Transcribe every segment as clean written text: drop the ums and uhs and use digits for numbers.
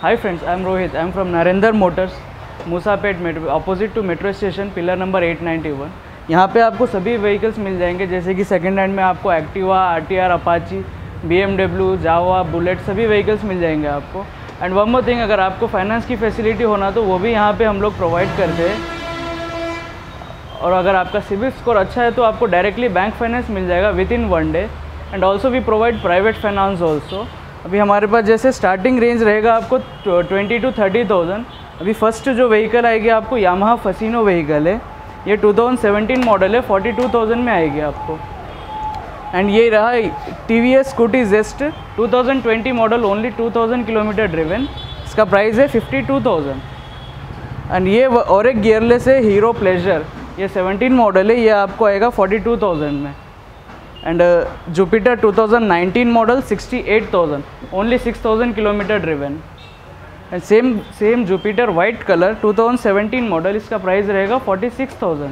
Hi friends, I am Rohit. I am from Narendra Motors, Moosapet metro, opposite to metro station, pillar number 891। यहाँ पे आपको सभी vehicles मिल जाएंगे, जैसे कि सेकंड हैंड में आपको Activa, RTR, Apache, BMW, Jawa, bullet सभी व्हीकल्स मिल जाएंगे आपको। एंड वन मोर थिंग, अगर आपको फाइनेंस की फैसिलिटी होना तो वो भी यहाँ पे हम लोग प्रोवाइड करते हैं। और अगर आपका सिविल स्कोर अच्छा है तो आपको डायरेक्टली बैंक फाइनेंस मिल जाएगा within 1 day. And also we provide private finance also. अभी हमारे पास जैसे स्टार्टिंग रेंज रहेगा आपको 20 to 30,000। अभी फर्स्ट जो व्हीकल आएगी आपको यामाहा फसीनो व्हीकल है, ये 2017 मॉडल है, 42,000 में आएगी आपको। एंड ये रहा TVS Scooty Zest 2020 model, only 2000 kilometre driven, इसका प्राइस है 52,000। एंड ये और एक गियरलेस है हीरो प्लेजर, ये 17 मॉडल है, ये आपको आएगा 42,000 में। And Jupiter 2019 model 68,000, only 6,000 kilometre driven. And same Jupiter white colour 2017 model, इसका प्राइस रहेगा 46,000।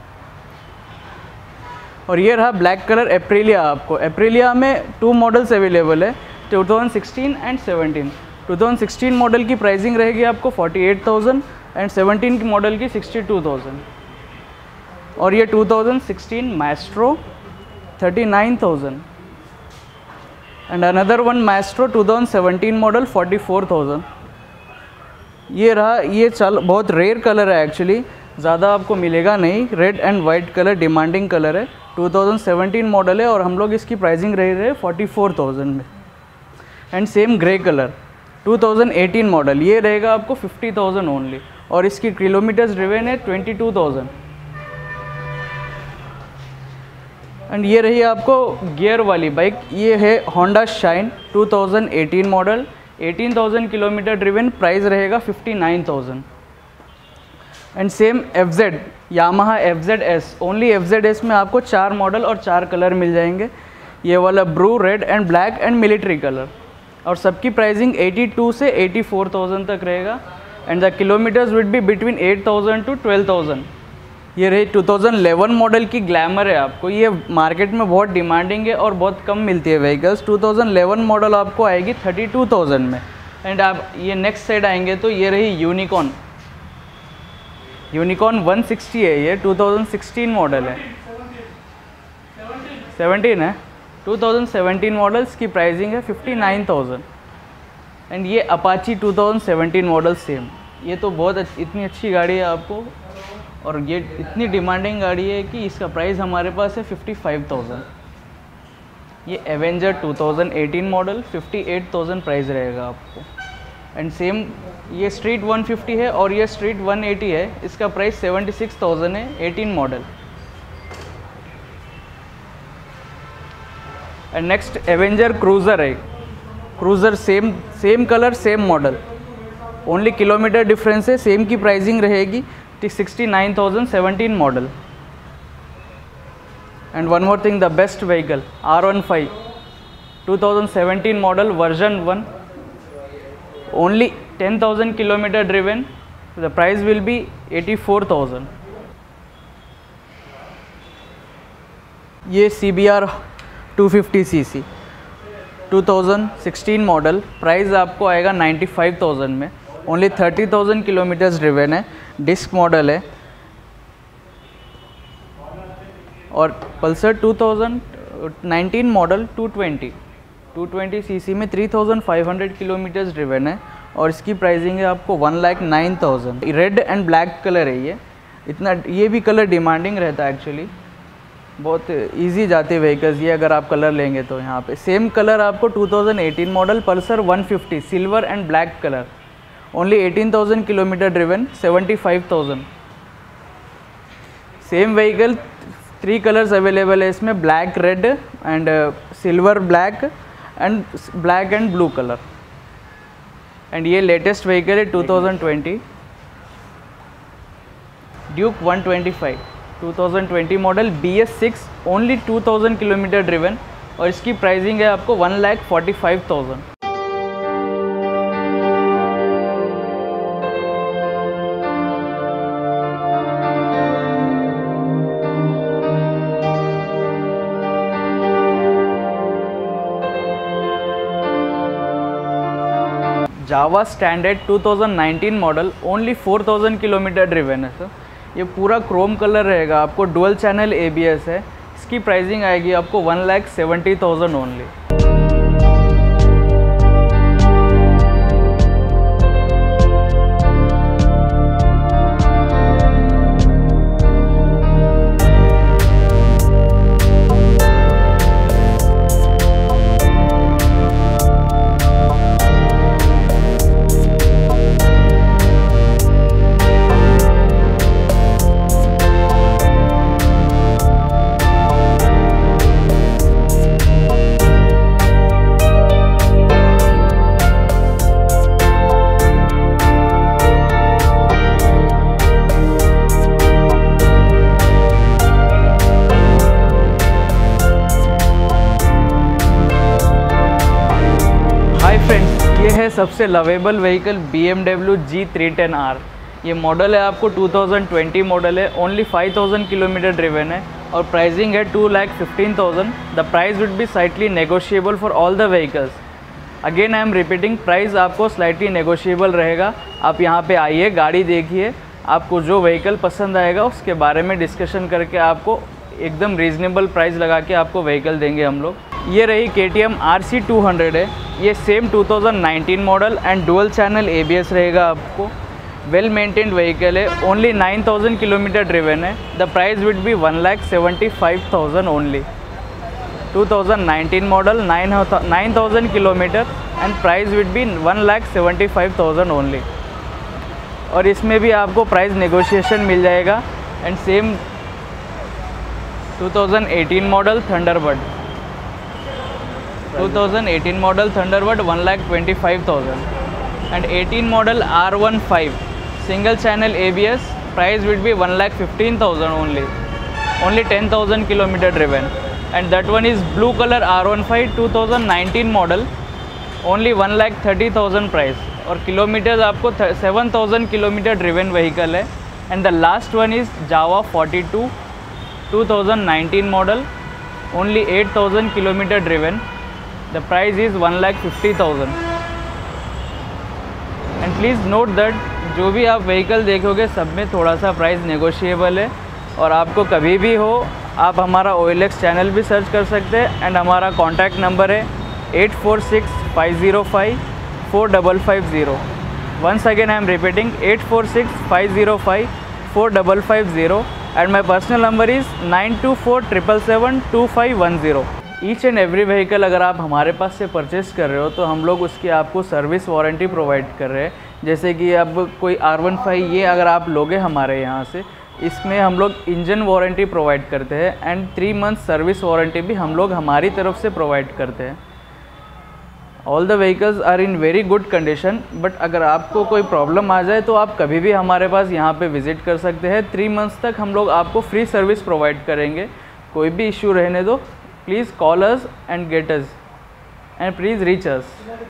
और ये रहा ब्लैक कलर एप्रिलिया। आपको एप्रिलिया में 2 मॉडल्स अवेलेबल है, 2016 एंड 17। 2016 मॉडल की प्राइसिंग रहेगी आपको 48,000 एंड 17 की मॉडल की 62,000। और ये 2016 Maestro 39,000 and another one Maestro 2017 model 44,000। ये रहा, ये बहुत रेयर कलर है एक्चुअली, ज़्यादा आपको मिलेगा नहीं। Red and white colour demanding colour है, 2017 मॉडल है और हम लोग इसकी प्राइसिंग रही है 44,000 में। And same grey colour 2018 model, ये रहेगा आपको 50,000 ओनली और इसकी किलोमीटर्स ड्रिवन है 22,000। एंड ये रही आपको गियर वाली बाइक, ये है Honda Shine 2018 model, 18,000 kilometre driven, price रहेगा 59,000। And same FZ Yamaha FZS, only FZS में आपको 4 मॉडल और 4 कलर मिल जाएंगे। ये वाला ब्रू, red and black and military colour, और सबकी प्राइसिंग 82 से 84,000 तक रहेगा। And the kilometres would be between 8,000 to 12,000। ये रही 2011 मॉडल की ग्लैमर है आपको, ये मार्केट में बहुत डिमांडिंग है और बहुत कम मिलती है व्हीकल्स। 2011 मॉडल आपको आएगी 32,000 में। एंड आप ये नेक्स्ट साइड आएंगे तो ये रही यूनिकॉर्न 160 है, ये 2016 मॉडल है, 17 है, 2017 मॉडल्स की प्राइसिंग है 59,000। एंड ये अपाची 2017 मॉडल सेम, ये तो बहुत इतनी अच्छी गाड़ी है आपको और ये इतनी डिमांडिंग गाड़ी है कि इसका प्राइस हमारे पास है 55,000। ये एवेंजर 2018 मॉडल 58,000 प्राइस रहेगा आपको। एंड सेम ये स्ट्रीट 150 है और ये स्ट्रीट 180 है, इसका प्राइस 76,000 है, 18 model. And next Avenger Cruiser है, Cruiser same colour same model, only kilometre difference है, सेम की प्राइसिंग रहेगी 69,000, 17 model. And one more thing, the best vehicle R15 2017 model version 1, only 10,000 kilometre driven, the price will be 84,000। ये CBR 250cc 2016 model, price आपको आएगा 95,000 में, only 30,000 kilometres driven है, disc model है। और पल्सर 2019 मॉडल 220 cc में 3,500 kilometres driven है और इसकी प्राइसिंग है आपको 1,09,000। रेड एंड ब्लैक कलर है ये भी कलर डिमांडिंग रहता है एक्चुअली, बहुत इजी जाते व्हीकल्स ये अगर आप कलर लेंगे तो। यहाँ पे सेम कलर आपको 2018 model Pulsar 150 silver and black colour, only 18,000 kilometre driven, 75,000। Same vehicle 3 colours available है इसमें, black, red and silver black and blue colour. And ये लेटेस्ट व्हीकल है 2020 Duke 125 2020 model, BS6, only 2,000 kilometre driven और इसकी प्राइसिंग है आपको 1,45,000। Jawa standard 2019 model, only 4000 kilometre driven है सर। ये पूरा क्रोम कलर रहेगा, आपको डुअल चैनल ABS है। इसकी प्राइसिंग आएगी आपको 1,70,000 ओनली। ये है सबसे लवेबल व्हीकल BMW G310R। ये मॉडल है आपको 2020 मॉडल है, ओनली 5000 किलोमीटर ड्रिवन है और प्राइसिंग है 2,15,000। The price would be slightly negotiable for all the vehicles. Again I am repeating, price आपको स्लाइटली नेगोशिएबल रहेगा। आप यहाँ पे आइए, गाड़ी देखिए, आपको जो व्हीकल पसंद आएगा उसके बारे में डिस्कशन करके आपको एकदम रीज़नेबल प्राइस लगा के आपको व्हीकल देंगे हम लोग। ये रही KTM RC200 है। ये same 2019 model and dual channel ABS रहेगा आपको। वेल मेंटेन्ड व्हीकल है, ओनली 9000 किलोमीटर ड्रिवन है। The price would be 1,75,000 only. 2019 model, 9000 kilometre and price would be 1,75,000 only. और इसमें भी आपको प्राइस नेगोशिएशन मिल जाएगा। And same 2018 model Thunderbird, 2018 model Thunderbird 1,25,000 and 18 model R15 single channel ABS, price would be 1,15,000 only 10,000 kilometre driven. And that one is blue colour R15 2019 model, only 1,30,000 price और kilometres आपको 7,000 kilometre driven vehicle है। And the last one is Jawa 42 2019 model, only 8,000 kilometre driven. The price is 1,50,000 and please note that जो भी आप vehicle देखोगे सब में थोड़ा सा प्राइस नेगोशिएबल है। और आपको कभी भी हो आप हमारा OLX चैनल भी सर्च कर सकते हैं। एंड हमारा कॉन्टैक्ट नंबर है 8465054550। Once again I am repeating 8465054550 and my personal number is 9247772510। Each and every vehicle अगर आप हमारे पास से परचेस कर रहे हो तो हम लोग उसकी आपको सर्विस वारंटी प्रोवाइड कर रहे हैं। जैसे कि अब कोई R15 ये अगर आप लोगे हमारे यहाँ से, इसमें हम लोग इंजन वारंटी प्रोवाइड करते हैं एंड 3 मंथ सर्विस वारंटी भी हम लोग हमारी तरफ से प्रोवाइड करते हैं। All the vehicles are in very good condition, but अगर आपको कोई प्रॉब्लम आ जाए तो आप कभी भी हमारे पास यहाँ पे विज़िट कर सकते हैं। 3 मंथ्स तक हम लोग आपको फ्री सर्विस प्रोवाइड करेंगे। कोई भी इश्यू रहने दो, please call us and get us and please reach us.